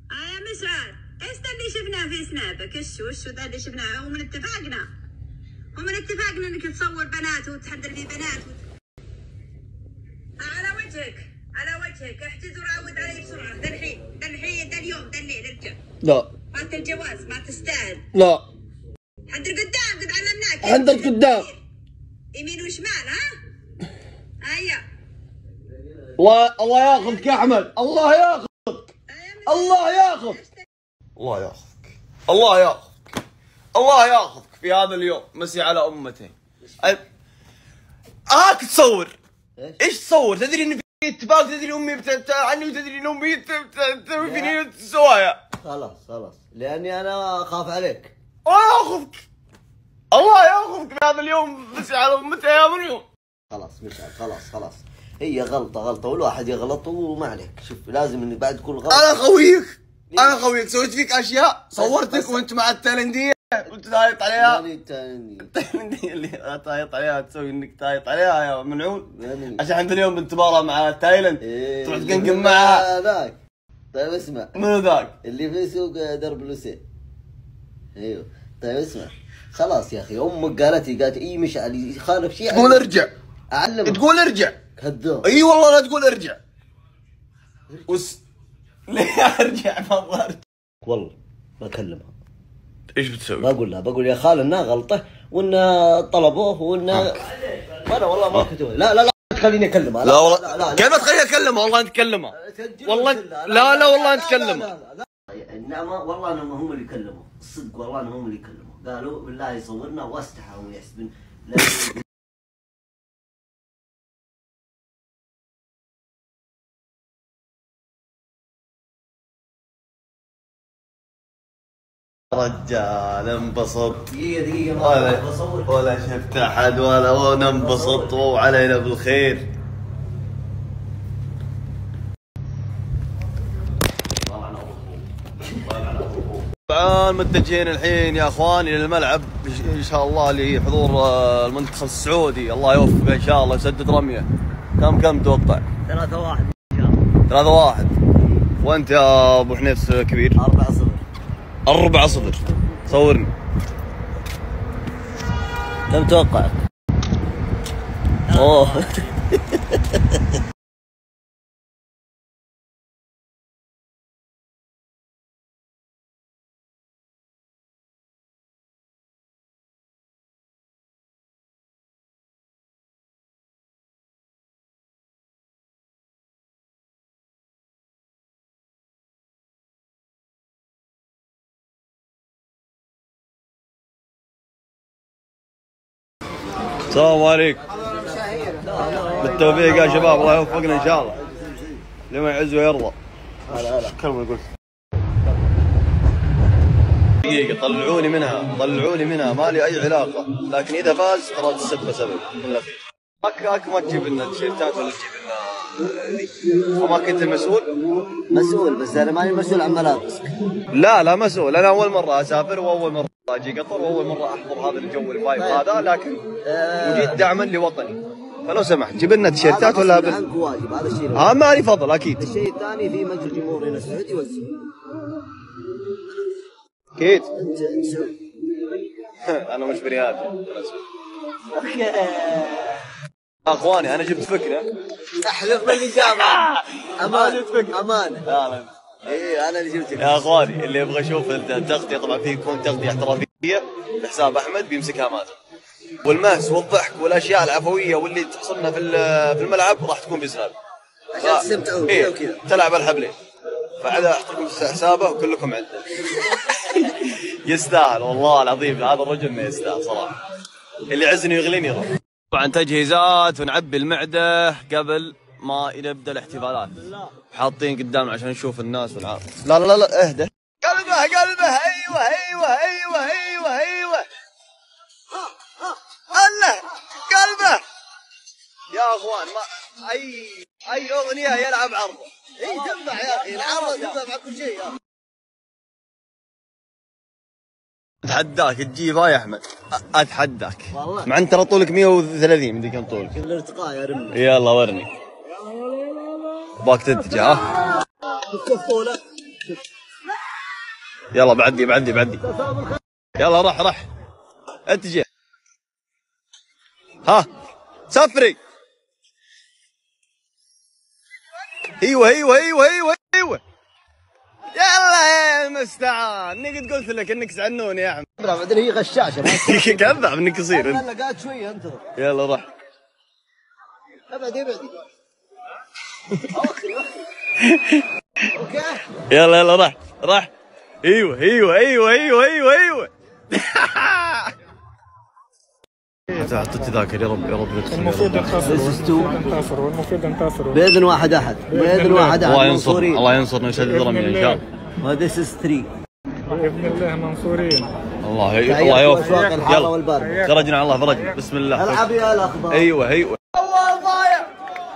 يا مشعل، ايش ذا اللي شفناه في سنابك؟ وش ذا اللي شفناه؟ ومن اتفاقنا انك تصور بنات وتحضر في بنات على وجهك احجز وراود علي بسرعه. ذا الحين ذا اليوم ذا الليل ارجع. لا فات الجواز ما تستاهل. لا حضر قدام قد علمناك. حضرت قدام يمين وشمال. هيا. الله ياخذك يا احمد. الله ياخذك. الله ياخذك. الله ياخذك. الله ياخذك. الله ياخذك في هذا اليوم. مسي على امتي. هاك تصور. ايش تصور؟ تدري ان في اتفاق، تدري امي عني وتدري ان امي تسوي فيني سوايا. خلاص لاني انا اخاف عليك. الله ياخذك. الله ياخذك في هذا اليوم. مسي على امتي يا مريم. خلاص مشعل خلاص هي غلطة والواحد يغلط وما عليك. شوف لازم اني بعد كل غلط. انا خويك سويت فيك اشياء. صورتك وانت مع التايلندية قلت تايط عليها. التايلندية اللي تايط عليها تسوي انك تايط عليها يا منعون. عشان انت اليوم بنتبارى مع تايلند تروح تقنقم معها. ذاك طيب اسمع. منو ذاك؟ اللي في سوق درب لوسين. ايوه طيب اسمع. خلاص يا اخي امك قالت اي مشعل يخالف شيء تقول ارجع. اعلمك تقول ارجع. كذاب. اي والله لا تقول ارجع. ليه ارجع؟ ما ارجع والله بكلمها. ايش بتسوي؟ بقول يا خال انها غلطه وان طلبوه وان انا والله ما كنت. لا تخليني اكلمها. لا والله كيف ما تخليني اكلمها؟ والله انت تكلمها. والله لا والله انت تكلمها. انما والله انهم هم اللي كلموا. الصدق والله انهم هم اللي كلموا. قالوا بالله يصورنا واستحوا ويحسبن. رجال انبسط. دقيقة ولا شفت احد ولا انبسط وعلينا بالخير. طبعا متجهين الحين يا اخواني للملعب ان شاء الله لحضور المنتخب السعودي. الله يوفقه ان شاء الله يسدد رميه. كم تتوقع؟ 3-1 ان شاء الله. 3-1. وانت يا ابو حنيف كبير؟ 4-0. 4-0. صورني. كم توقعك؟ اوه السلام عليكم. بالتوفيق يا شباب. الله يوفقنا ان شاء الله لما يعز ويرضى. هلا كلمة قلت دقيقة. طلعوني منها ما لي اي علاقة. لكن اذا فاز ترى السبة سبب. ما تجيب لنا تيشيرتات ولا تجيب لنا. وما كنت مسؤول بس انا ماني مسؤول عن ملابسك. لا مسؤول. انا اول مرة اسافر واول مرة اجي قطر واول مرة احضر هذا الجو الفايب هذا. لكن وجيت دعما لوطني. فلو سمحت جيب لنا تيشيرتات ولا عنك واجب. هذا الشيء مالي فضل اكيد. الشيء الثاني في مجلس الجمهور هنا السعودي يوزع. اكيد. انت انا مش بني ادم. اخواني انا جبت فكره. احلف بالاجابه. امانه. ايه انا اللي جبت يا اخواني اللي يبغى يشوف التغطيه طبعا في يكون تغطيه احترافيه بحساب احمد بيمسكها مازن. والمهس والضحك والاشياء العفويه واللي تحصلنا في الملعب راح تكون بسناب. عشان تستمتعوا كذا وكذا. تلعب الحبلين. فعلى احط لكم حسابه وكلكم عنده. يستاهل والله العظيم. هذا الرجل ما يستاهل صراحه. اللي يعزني ويغليني يروح. طبعا تجهيزات ونعبي المعده قبل ما نبدا الاحتفالات. حاطين قدامنا عشان نشوف الناس والعالم. لا اهدى. قلبه ايوه الله قلبه يا اخوان. ما اي اغنيه يلعب عرضه. اي تنفع يا اخي. العرض تنفع مع كل شيء. اتحداك تجيبها يا احمد. اتحداك والله. مع انت ترى طولك 130 مدري كم طولك. الارتقاء يا رمي. يلا ورني. باك تنتج ها. كيف طوله؟ يلا بعدي بعدي بعدي. يلا راح اتجه. ها سفري. ايوه يلا يا المستعان. اني قد قلت لك انك زعنون يا احمد. بعدين هي غشاشه. كذاب انك يصير. لا قاعد شويه انتظر. يلا راح. ابعدي. اوكي. يلا راح. ايوه. حتى تذاكر يا رب المفروض انتصروا باذن واحد احد. الله ينصرنا ويسدد رمي ان شاء الله. وذيس از 3 باذن الله منصورين. الله يوفق. الحاره والبارده. فرجنا على الله فرج. بسم الله. العب يا الاخضر. ايوه. جوال ضايع.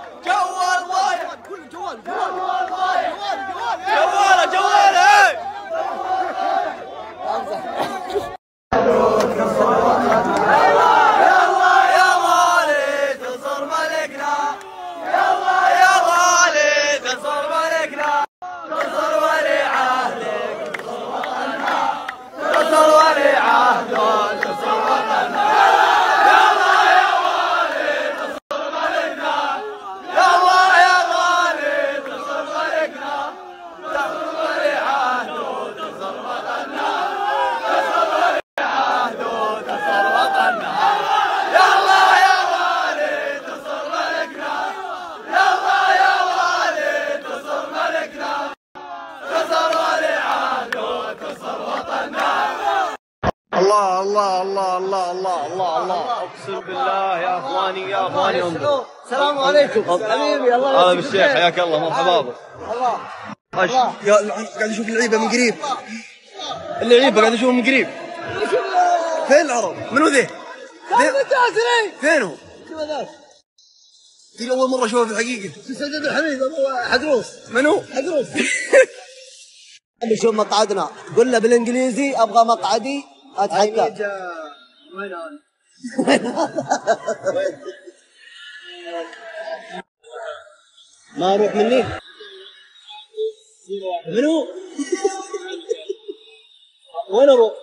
الله اقسم بالله يا اخواني انظر. السلام عليكم حبيبي. الله هذا بالشيخ حياك الله مرحبا بك. الله قاعد اشوف اللعيبه من قريب. اللعيبه قاعد اشوفهم من قريب. فين العرب؟ منو ذي؟ فينهم؟ في اول مره اشوفه في الحقيقه. سيد الحميد حدروس. منو؟ حدروس. شوف مقعدنا. قل له بالانجليزي ابغى مقعدي اتحكم. وين ما اروح مني. منو؟ وين اروح؟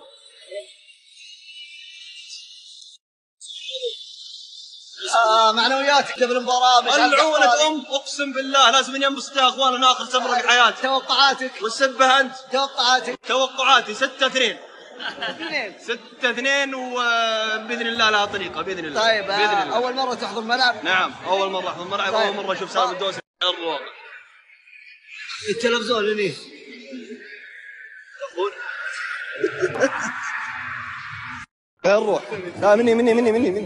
معنوياتك قبل المباراة مش العونة اقسم بالله لازم ينبسط يا اخوان اخر تمرق الحياة. توقعاتك والسبه انت. توقعاتي 6-2 وباذن الله لها طريقه باذن الله. طيب بإذن الله. اول مرة تحضر ملعب؟ نعم اول مرة احضر ملعب. طيب. اول مرة اشوف سالم الدوسري على الواقع. التلفزيون هني. فين نروح؟ لا مني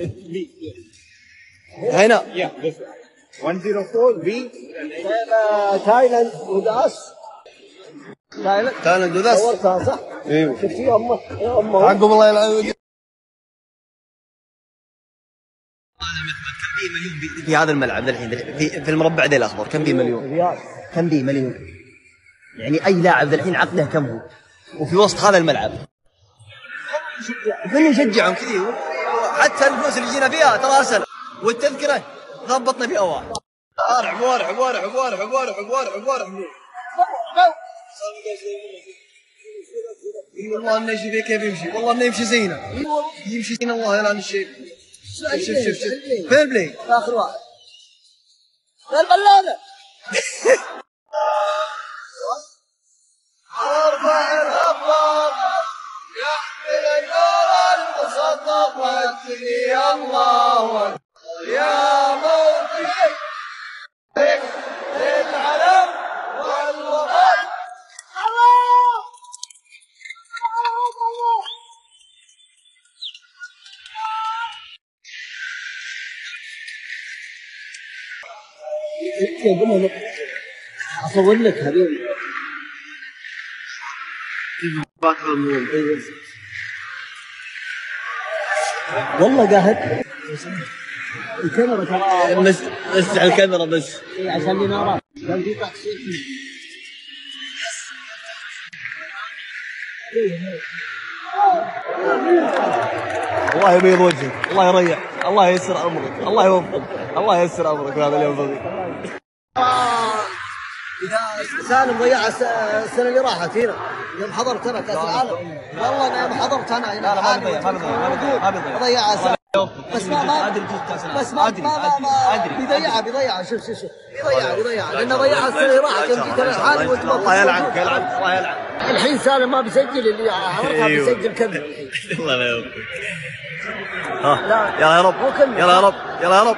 هنا. 104 بي تايلاند وداس. تايلاند وداس. صورتها صح؟ ايوه شفتي يا امه عقب الله يلعن. في هذا الملعب الحين في المربع ذي الاخضر كم بيه مليون؟ كم بيه مليون؟ يعني اي لاعب الحين عقده كم هو؟ وفي وسط هذا الملعب من يشجعهم كثير. حتى الفلوس اللي جينا فيها ترى اسهل. والتذكره ضبطنا فيها واحد. وارح والله انه يمشي كيف يمشي. والله انه يمشي زينه. يمشي زين الله يلعن الشيء. شوف فين البلاي؟ اخر واحد. البلانه. ارفع الابواب يحمل النور المصدق والدني الله يا موطني للعلم والوطن. اصور لك حبيبي. والله قاعد الكاميرا ترى بس على الكاميرا بس عشان الانارات كان في تحصيل. الله يبيض وجهك. الله يريح. الله ييسر امرك. الله يوفقك. الله ييسر امرك هذا اليوم فضيل. سالم ضيعها السنه اللي راحت هنا يوم حضرت انا كاس العالم. والله انا يوم حضرت انا هنا. لا ما بيضيع ما بيضيع. ضيعها سالم. بس ما ادري جيت كاس العالم. بس ما بيضيعها بيضيعها لانه ضيعها السنه اللي راحت يوم جيت انا لحالي. الله يلعن الله يلعن. الحين سالم ما بيسجل اللي عرفها بيسجل كذا. الله لا يوفقك. ها يلا يا رب يلا يا رب يلا يا رب.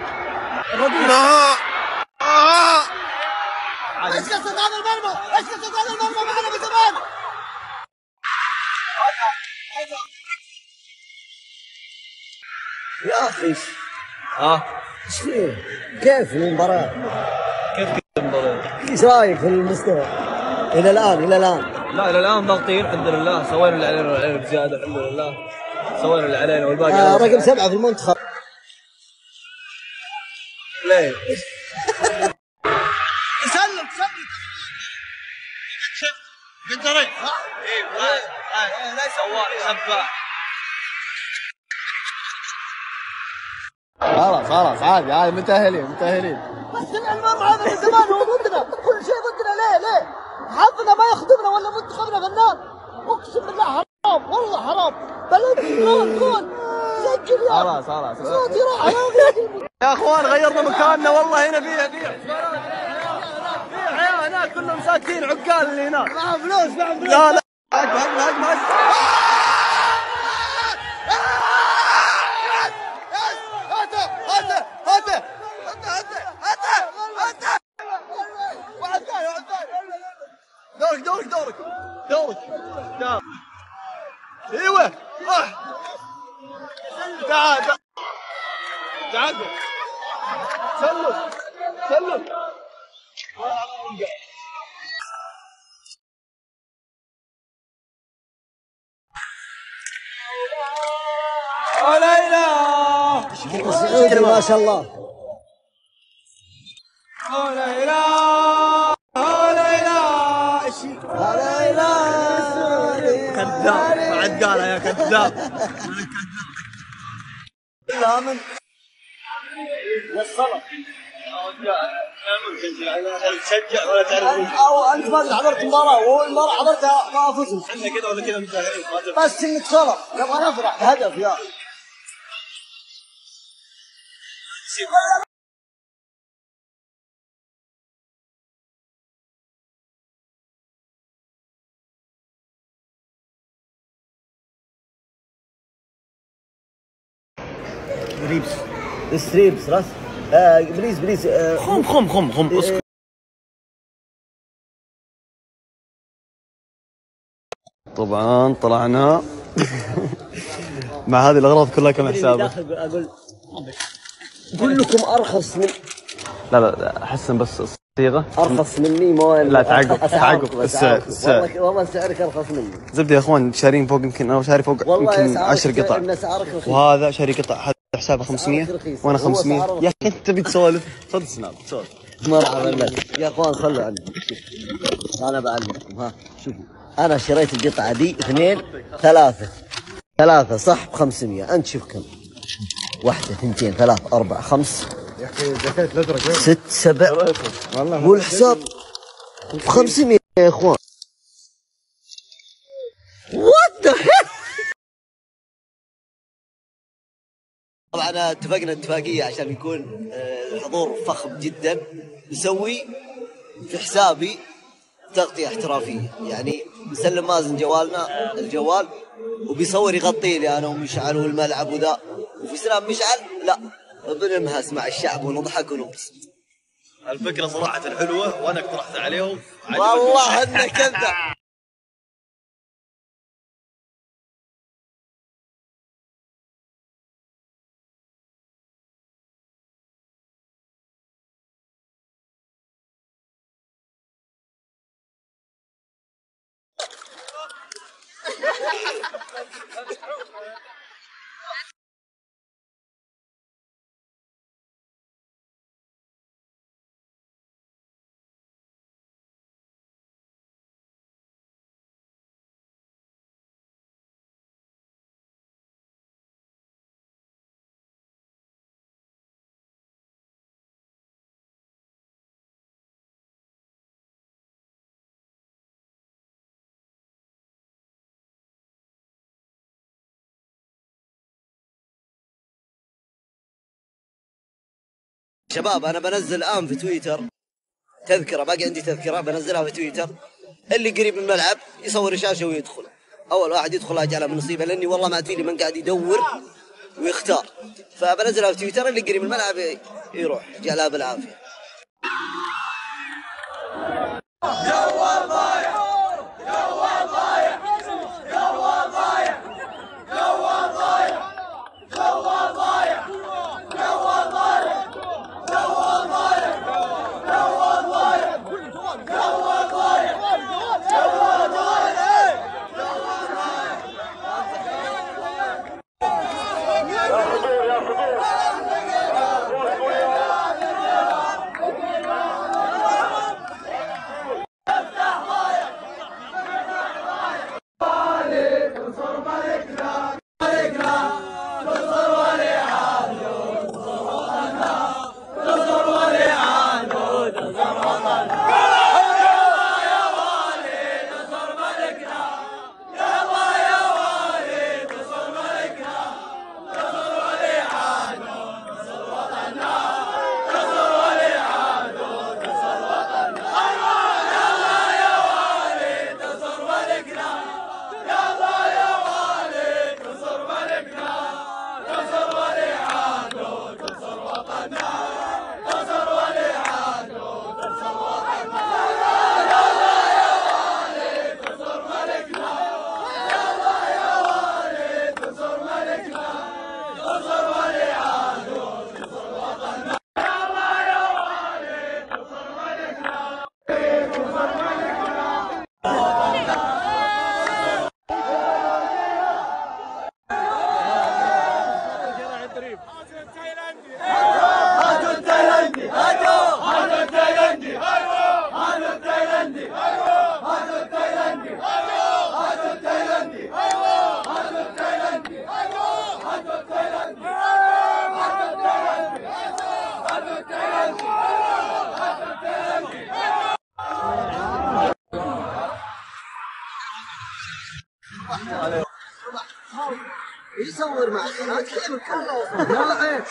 ايش قصة هذا المرمى؟ ايش قصة هذا المرمى معنا من زمان؟ يا اخي ايش فيه؟ كيف المباراة؟ كيف المباراة؟ ايش رايك في المستوى؟ الى الان لا الى الان ضاغطين الحمد لله. سوينا اللي علينا والعلينا بزياده الحمد لله. سوينا اللي علينا والباقي رقم 7 في المنتخب. ليه؟ سلم بنت رجل. لا سوالي خباء. خلاص عادي متأهلين. بس المرمى هذا من زمان هو ضدنا، كل شيء ضدنا. ليه؟ حظنا ما يخدمنا ولا منتخبنا غنان. اقسم بالله حرام، والله حرام. بلد جول سجل يا خلاص صوتي راح يا اخوان. غيرنا مكاننا والله. هنا فيها عيال هناك كلهم ساكتين. عقال اللي هناك معهم فلوس. لا هجمة دورك ايوه. تعال سلم لا اله السعودي ما شاء الله. لا اله كذاب. ما عاد قالها يا كذاب. لا من والصلاه تشجع ولا تعرف. او انت ما قد حضرت المباراه والمباراه حضرتها ما فزت. احنا كذا ولا كذا متاهلين. بس انك صلاه نبغى نفرح بهدف يا ستريبس راس. بليز خم اسكت. طبعا طلعنا مع هذه الاغراض كلها كم حسابه. اقول كلكم ارخص من لا حسن بس الصيغه ارخص مني. مو لا تعقب السعر. والله سعرك ارخص مني. زبده يا اخوان. شارين فوق يمكن انا شاري فوق يمكن 10 قطع. وهذا شاري قطع. هذا حسابه 500 وانا 500. يا اخي انت تبي تسولف. خذ سناب تسولف. مرحبا لك يا اخوان. خلوا عني انا بعلمكم. ها شوفوا انا شريت القطعه دي 2 3 صح ب 500. انت شوف كم. 1 2 3 4 5 يا اخي دفعت الازرق 6 7 والله والحساب ب 500 يا اخوان. وات ذا طبعا اتفقنا اتفاقيه عشان يكون الحضور فخم جدا. نسوي في حسابي تغطيه احترافيه، يعني نسلم مازن الجوال وبيصور يغطي لي انا ومشعل والملعب وذا. وفي سلام مشعل لا بنمهس مع الشعب ونضحك ونبسط. الفكره صراحه حلوه وانا اقترحت عليهم. والله انك انت شباب أنا بنزل الآن في تويتر تذكرة، باقي عندي تذكرة بنزلها في تويتر، اللي قريب من الملعب يصور الشاشة ويدخل، أول واحد يدخل أجعله من نصيبه، لأني والله ما أدري من قاعد يدور ويختار، فبنزلها في تويتر، اللي قريب من الملعب يروح جعلها بالعافية. يصور معك لا تكلمك لا عيب.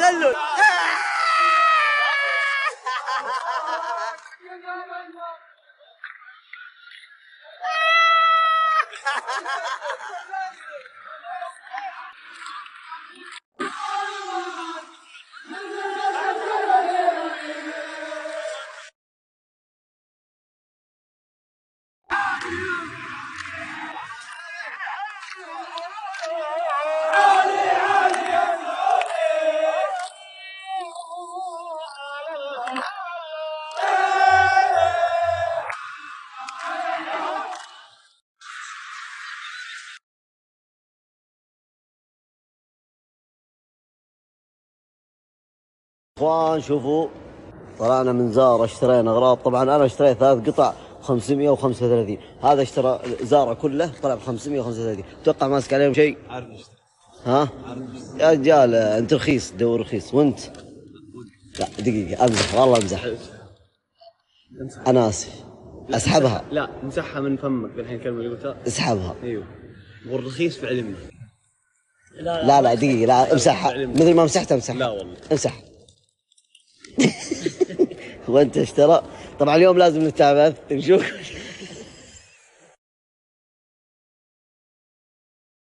تدلل. اخوان شوفوا، طلعنا من زارا اشترينا اغراض. طبعا انا اشتريت 3 قطع 535، هذا اشترى زارا كله طلع ب 535. اتوقع ماسك عليهم شيء. عارف اشتري. ها؟ يا رجال انت رخيص، تدور رخيص. وانت؟ لا دقيقة، امزح والله امزح. انا اسف. اسحبها. لا امسحها من فمك الحين الكلمة اللي قلتها. اسحبها. ايوه. والرخيص في علمنا. لا دقيقة، لا امسحها مثل ما مسحتها امسحها. لا والله. امسح. وانت اشترى. طبعا اليوم لازم نتابع نشوف